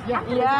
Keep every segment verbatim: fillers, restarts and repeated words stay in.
Iya.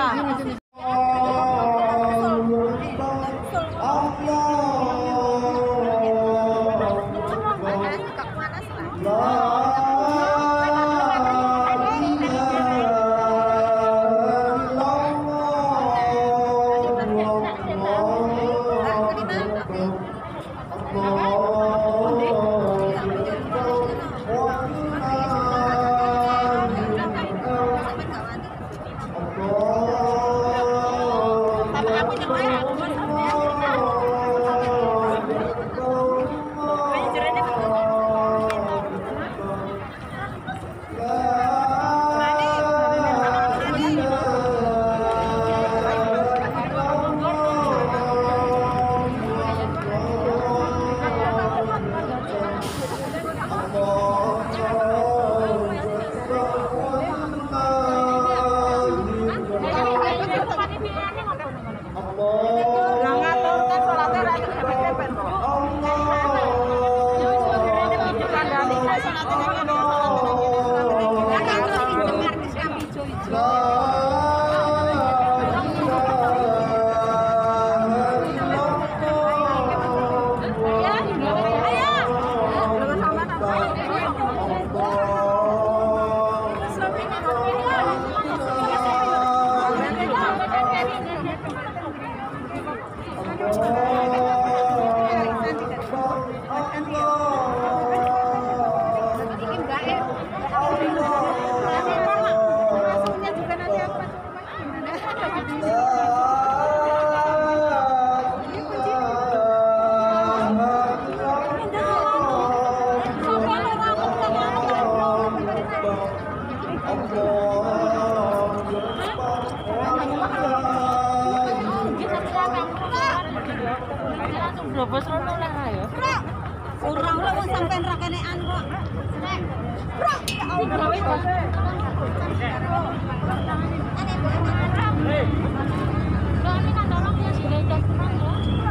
Berapa serono lah ayo. Urang lah wong sampean ra kenean kok. Bro, ya Allah. Kami kan tolong ya sih lecet terang ya.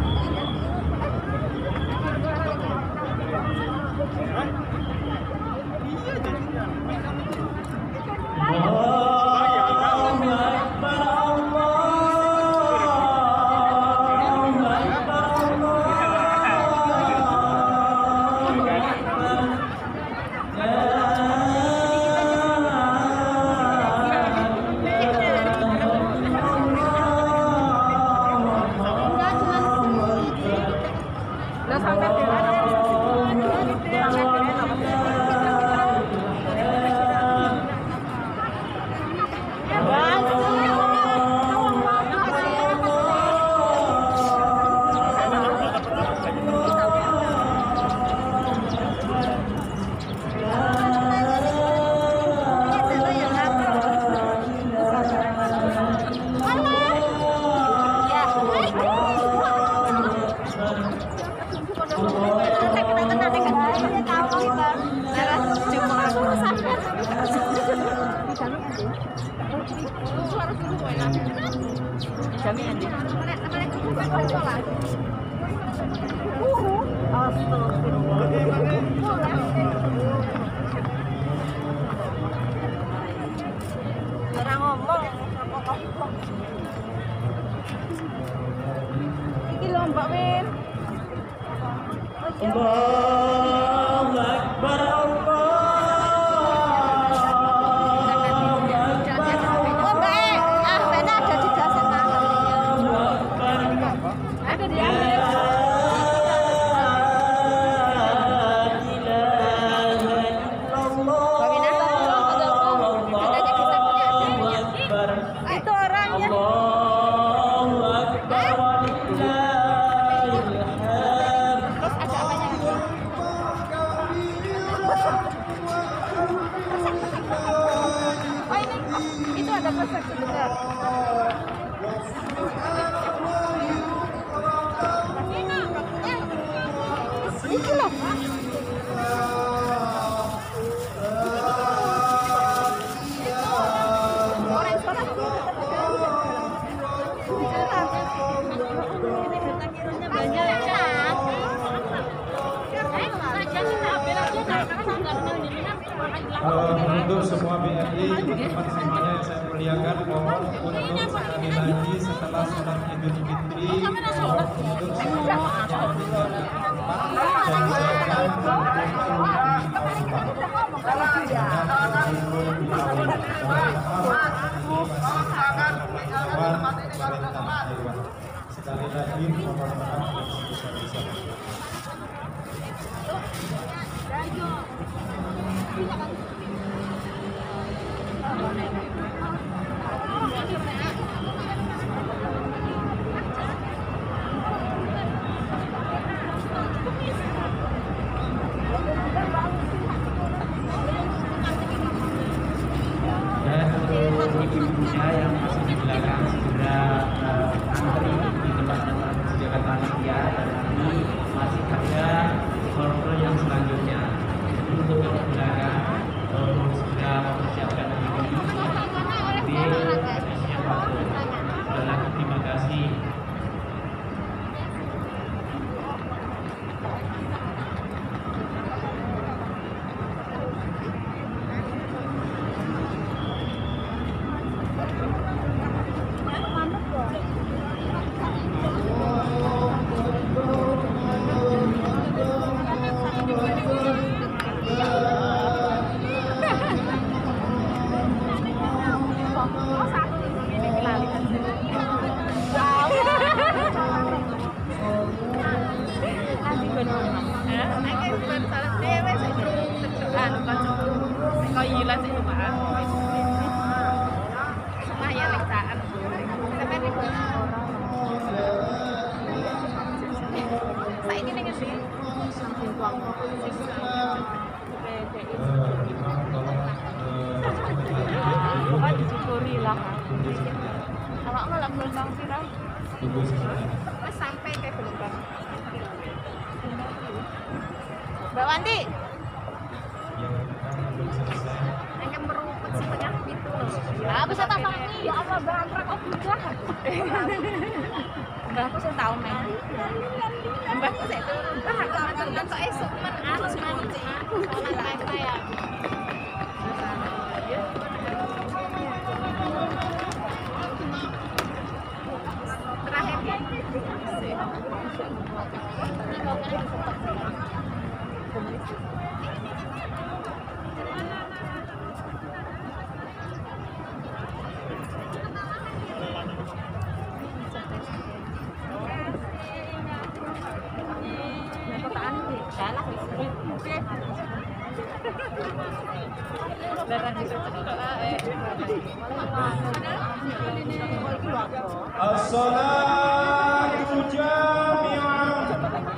Orang ngomong iki lho Mbak Win. Allahu Akbar, Uh, untuk semua B R I, teman-teman semuanya saya diperlihatkan mohon untuk sekali lagi setelah sholat Idul Fitri mohon untuk semuanya dan jangan sekali lagi mohon maaf yang sebesar-besarnya. Dan untuk ibu-ibunya yang masih di belakang segera uh, antri di tempat-tempat jaga panitia dan nanti masih ada floor yang selanjutnya. Jadi untuk yang di belakang uh, segera mempersiapkan diri nanti ada siapa tuh. Sekali lagi terima kasih. Disyukuri lah. Kalau malah gelombang viral sampai ke gelombang. Mbak Wanti yang meruput si penyakit itu loh. Ya bisa tak tangi ya Allah bangkrak oh udah. Mbakku saya tahu men. Mbakku saya itu mbak kok esok men harus mandi. Sholat saya. As-salatu jami'an.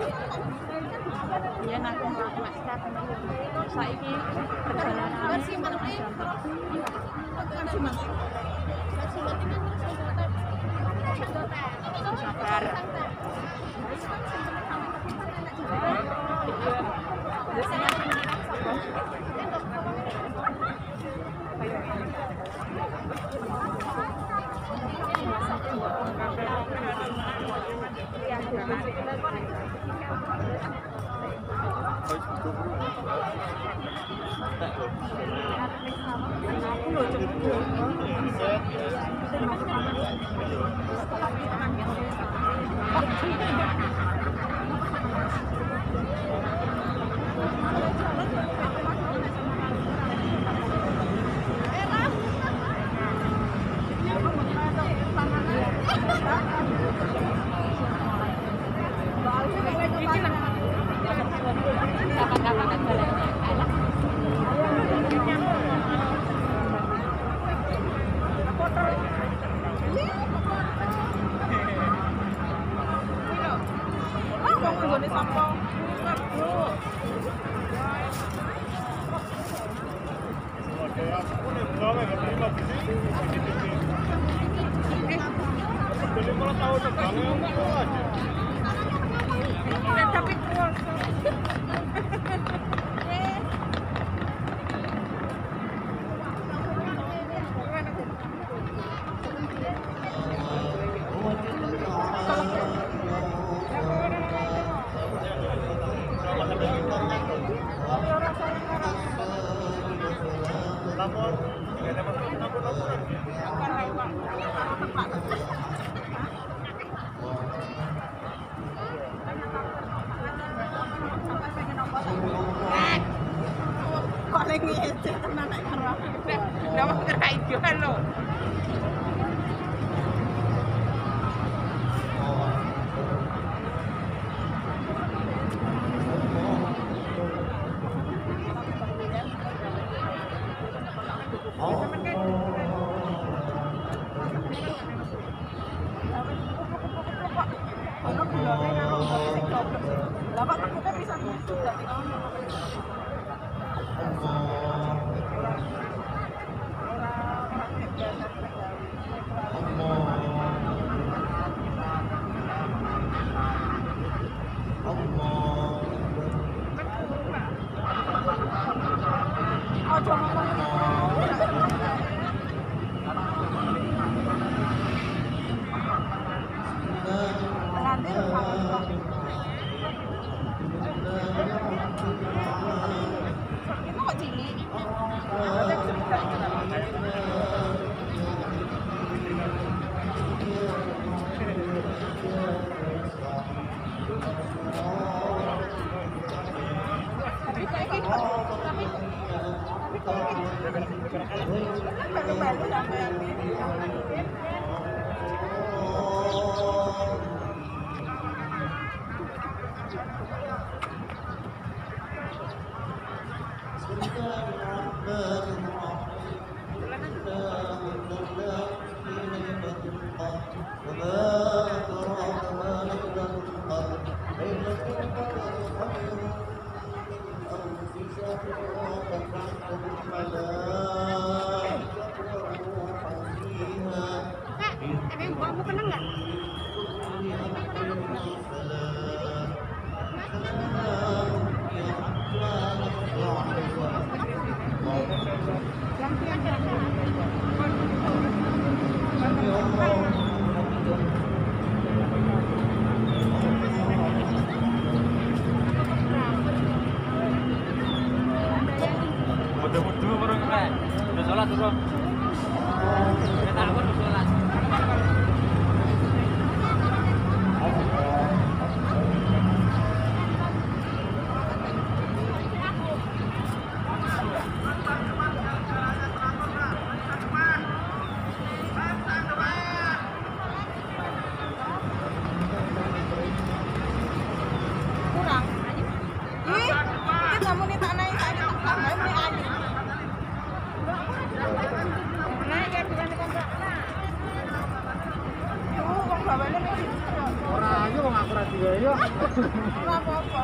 Ya nak saiki perjalanan sabar. Lapor, Kok lagi ecek tenan nek karo aku. Lah wong gerak iki lho. Lah kok tekuknya bisa muncul dari ngono. Ojo ngomong nanti itu kok cilik tapi kayak gitu tapi tapi baru-baru sampai emang buahmu kena nggak? Mudah-mudah orang keren. Udah sholat bro. Kita takut udah sholat. Kurang. Ih, ini kamu nih tak naik tak tak tambah ini aja. Naik ya bukan kontrak lah. Yo, wong bawane nek Ora aja wong aku ra duwe yo. ora apa-apa.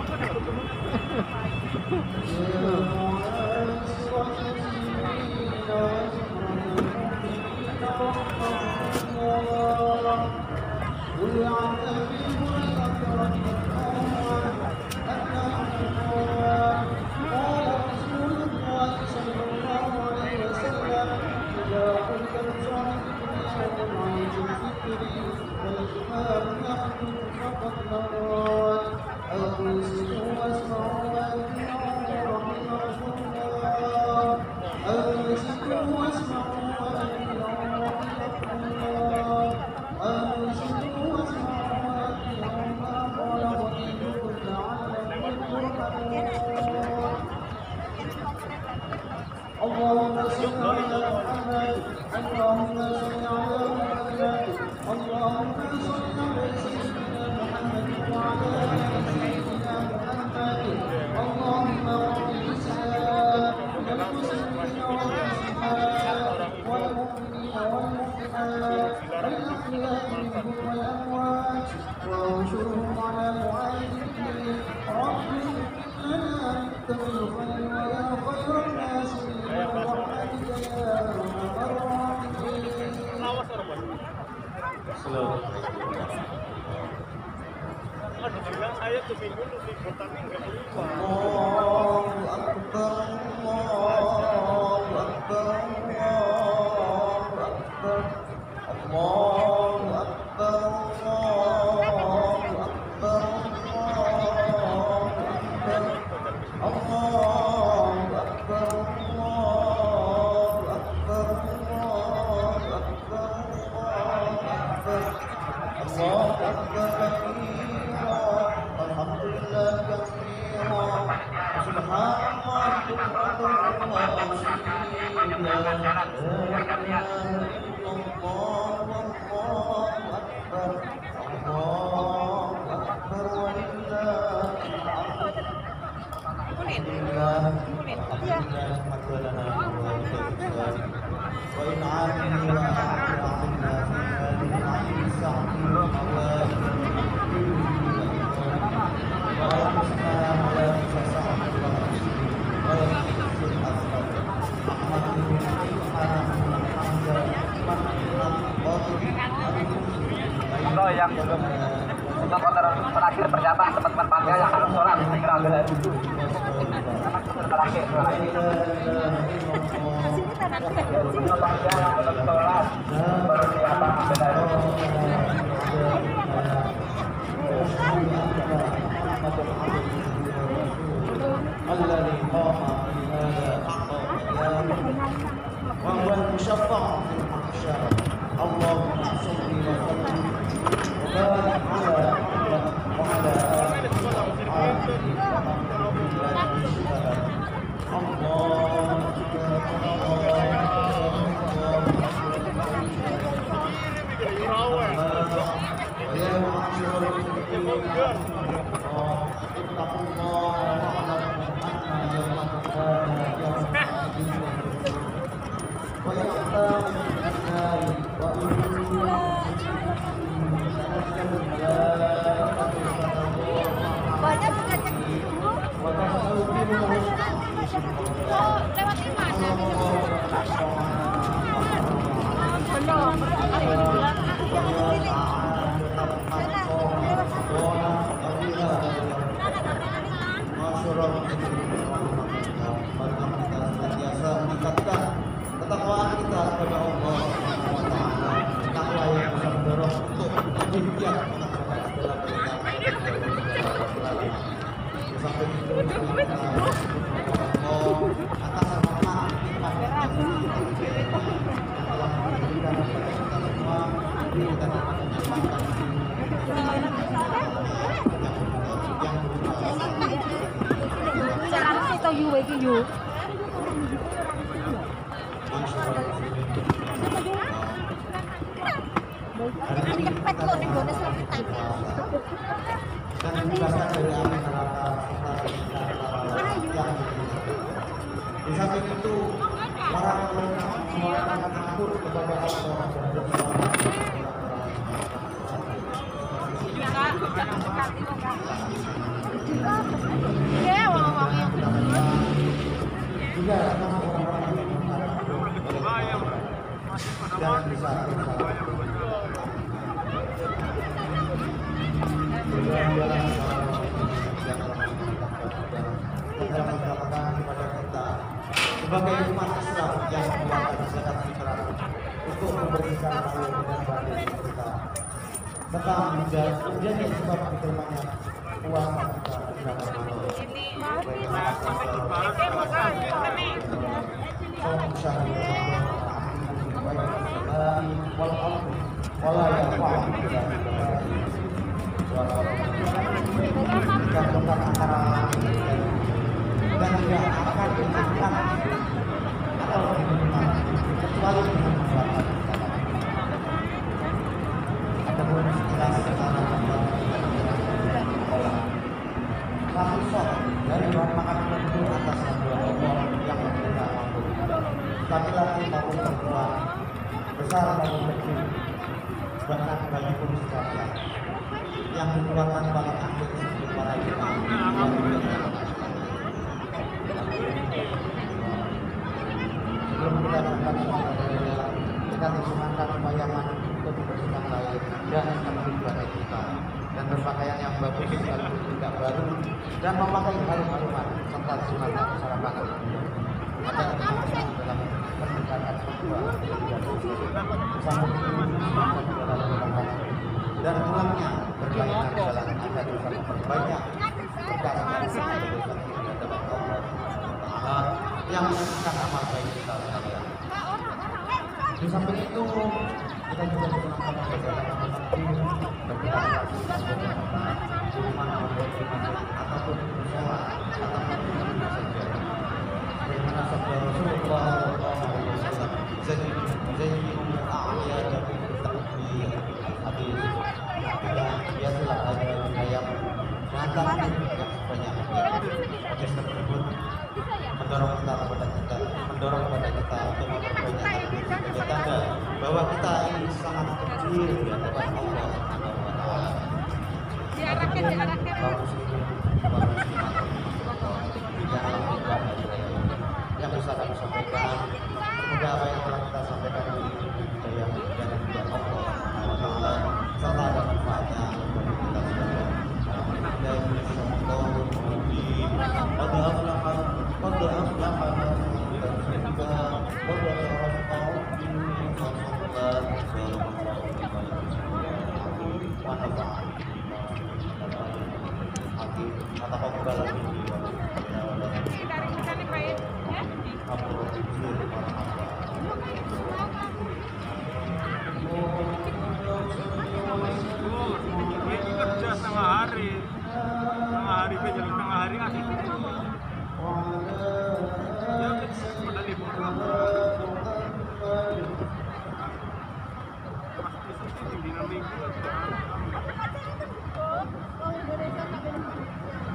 اللهم صل على محمد اللهم صل على محمد اللهم صل على سيدنا محمد وعلى ال سيدنا محمد اللهم رب الاسلام والمسلمين والمسلمات والمؤمنين والمؤمنات الاحياء منهم والاموات وانشرهم على معادهم رب لنا انت بالخير ويا خير الناس Saya tuh minggu libur tapi nggak lupa. Allahu Akbar, Allahu Akbar, Allahu Akbar, Allahu Akbar, Allahu Akbar, Allahu Akbar, Allahu Akbar, Allahu Akbar, Untuk yang belum untuk konter terakhir pernyataan teman-teman panitia yang belum sholat segera ambil air wudhu. Terakhir sholat ini. Untuk panitia yang belum sholat baru siapa ambil air wudhu. الذي قام بهذا وهو المشفع في المحشر اللهم صل وسلم وبارك على محمد وعلى اله وصحبه ويا معشر المسلمين اتقوا الله واعلموا ان يوم القيامه يوم عظيم ويختار من النار ketakwaan kita kepada Allah Subhanahu wa taala, takwa yang bisa mendorong untuk lebih giat mengerjakan segala perintah. Sampai itu Allah atas nama yang telah memberikan kepada kita semua, kita dapat menikmati Jangan sih tau you iki you. Cepet lo nih gue selesai tadi. Dan dibebaskan dari api neraka serta dari yang di samping itu orang yang mengeluarkan takut kepada Allah juga sama orang-orang yang bisa kepada kita sebagai umat Islam yang mengeluarkan zakat fitrah untuk membersihkan lahir dan batin kita, serta menjadi sebab diterimanya puasa kita di bulan Ramadan antara dan tidak akan dimakan atau diminum kecuali dengan mengeluarkan zakat. Adapun setelah secara olah satu sok dari bahan makanan tentu atas dua Allah yang berbeda mampu, laki-laki maupun perempuan, besar maupun kecil, bahkan bagi pun sekalian yang dikeluarkan paling akhir sebelum para imam sebelum kita berangkat kita disunahkan supaya mandi untuk membersihkan lahir dan memenuhi badan kita dan berpakaian yang bagus sekaligus tidak baru dan memakai harum-haruman serta disunahkan sarapan ada kepentingan dalam pernikahan kedua bersama dengan dan ulangnya berkaitan dalam ada dosa memperbanyak perkara yang menentukan amal baik kita sekalian. Di samping itu kita juga dikenalkan bagaimana penting bagaimana di rumah ataupun di musola ataupun di mana saja mendorong kita kepada kita, mendorong kepada kita untuk memperbanyak sebagai tanda bahwa kita ini sangat kecil di hadapan Allah Subhanahu wa Ta'ala. Diarahkan, diarahkan. Kaum muslimin, kaum muslimat, berikanlah hikmah yang bisa kami sampaikan. Semoga apa yang telah kita sampaikan ini hidayah dan juga Allah Subhanahu wa Ta'ala serta ada manfaatnya bagi kita semua. قد أفلح قد أفلح من تزكى وذكر اسم ربه فصلى ونفعني أتقبل مني Ini kerja setengah hari, setengah hari ke jalan tengah hari akhir. Ya, pada libur. Di minggu.